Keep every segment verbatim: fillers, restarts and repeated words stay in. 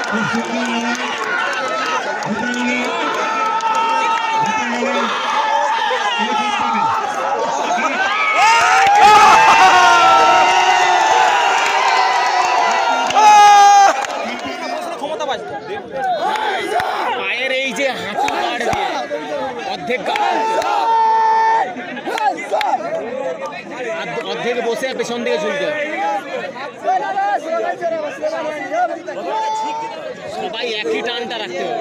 পায়ের এই যে হাঁটু গাড় দিয়ে অর্ধেক অর্ধেক বসে পেছন দিকে ঝুলতে সবাই একই টানটা রাখতে হবে।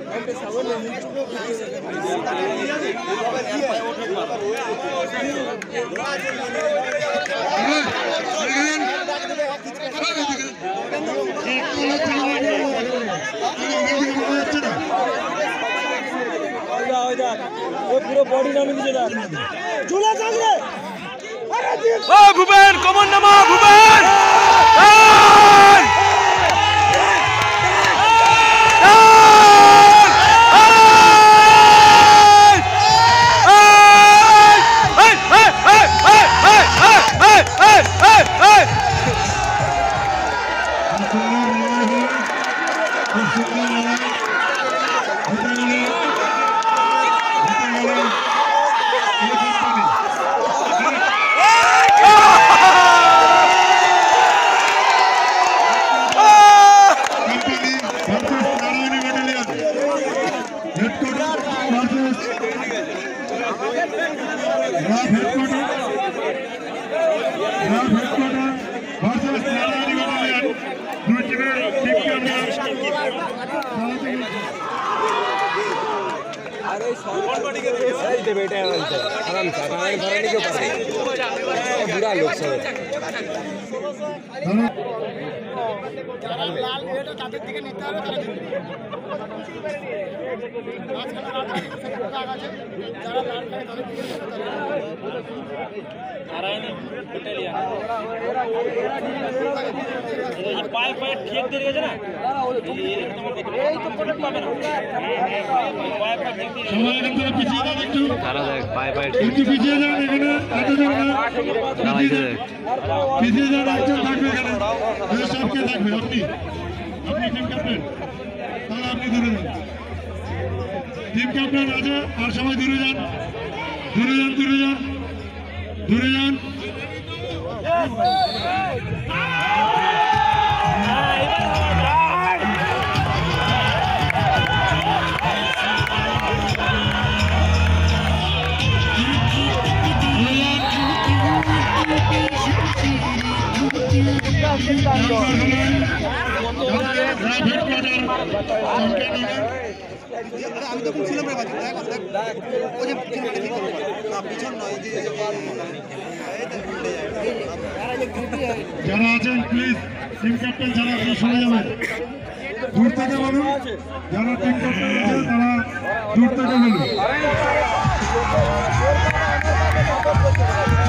পুরো বডি নামে দিছে না ঝুলে থাকলে ও ভুবেন কমন নামা ভুবেন बुरा लोग सब পায়ে পায়ে ঠিক দিয়ে গেছে না এই তো পড়ে পাবে না পায়ে পায়ে ঠিক দিয়ে সময় কিন্তু পিছিয়ে যান একটু তারা দেখ পায়ে পায়ে একটু পিছিয়ে যান এখানে এতজন না নামাইতে দেখ পিছিয়ে যান একজন থাকবে এখানে দুই সবকে থাকবে আপনি আপনি টিম ক্যাপ্টেন তাহলে আপনি দূরে যান টিম ক্যাপ্টেন আছে আর সবাই দূরে যান দূরে যান দূরে যান দূরে যান আমি তখন ছিলাম রে বাচ্চা দেখ দেখ ওই যে পিছন নয় যে যারা আছেন প্লিজ টিম ক্যাপ্টেন যারা আপনারা সরে যাবেন দূর থেকে বলুন যারা টিম ক্যাপ্টেন আছেন তারা দূর থেকে বলুন